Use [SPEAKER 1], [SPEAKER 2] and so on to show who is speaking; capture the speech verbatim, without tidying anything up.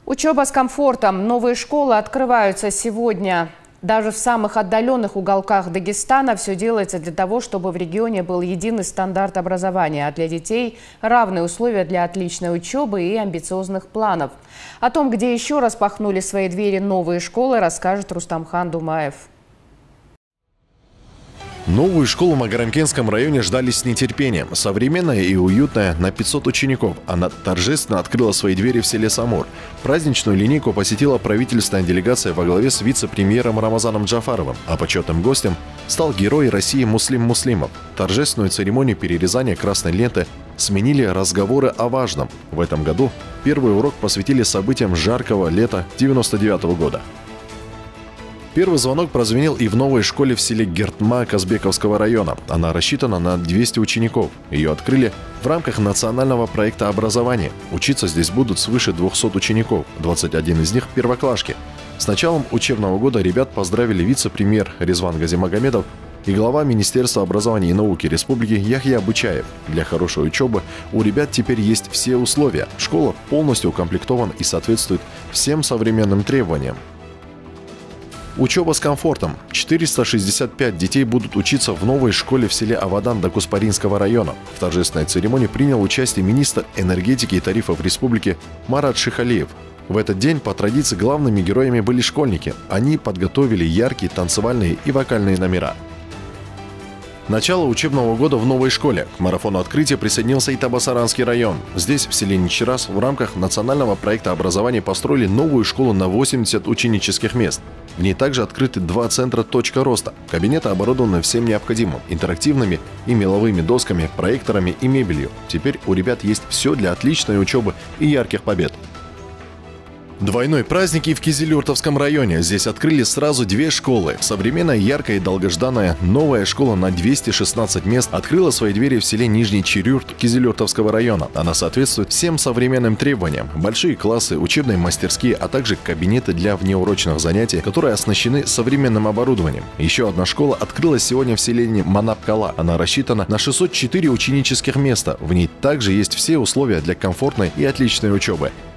[SPEAKER 1] Учеба с комфортом. Новые школы открываются сегодня. Даже в самых отдаленных уголках Дагестана все делается для того, чтобы в регионе был единый стандарт образования, а для детей равные условия для отличной учебы и амбициозных планов. О том, где еще распахнули свои двери новые школы, расскажет Рустамхан Думаев.
[SPEAKER 2] Новую школу в Магарамкентском районе ждали с нетерпением. Современная и уютная, на пятьсот учеников. Она торжественно открыла свои двери в селе Самур. Праздничную линейку посетила правительственная делегация во главе с вице-премьером Рамазаном Джафаровым, а почетным гостем стал герой России Муслим Муслимов. Торжественную церемонию перерезания красной ленты сменили разговоры о важном. В этом году первый урок посвятили событиям жаркого лета девяносто девятого года. Первый звонок прозвенел и в новой школе в селе Гертма Казбековского района. Она рассчитана на двести учеников. Ее открыли в рамках национального проекта образования. Учиться здесь будут свыше двухсот учеников, двадцать один из них – первоклашки. С началом учебного года ребят поздравили вице-премьер Резван Газимагомедов и глава Министерства образования и науки Республики Яхья Бычаев. Для хорошей учебы у ребят теперь есть все условия. Школа полностью укомплектована и соответствует всем современным требованиям. Учеба с комфортом. четыреста шестьдесят пять детей будут учиться в новой школе в селе Авадан Докуспаринского района. В торжественной церемонии принял участие министр энергетики и тарифов республики Марат Шихалиев. В этот день по традиции главными героями были школьники. Они подготовили яркие танцевальные и вокальные номера. Начало учебного года в новой школе. К марафону открытия присоединился и Табасаранский район. Здесь, в селе Ничерас, в рамках национального проекта образования построили новую школу на восемьдесят ученических мест. В ней также открыты два центра «Точка роста». Кабинеты оборудованы всем необходимым – интерактивными и меловыми досками, проекторами и мебелью. Теперь у ребят есть все для отличной учебы и ярких побед. Двойной праздник и в Кизилюртовском районе. Здесь открыли сразу две школы. Современная, яркая и долгожданная новая школа на двести шестнадцать мест открыла свои двери в селе Нижний Чирюрт Кизилюртовского района. Она соответствует всем современным требованиям. Большие классы, учебные мастерские, а также кабинеты для внеурочных занятий, которые оснащены современным оборудованием. Еще одна школа открылась сегодня в селении Манапкала. Она рассчитана на шестьсот четыре ученических места. В ней также есть все условия для комфортной и отличной учебы.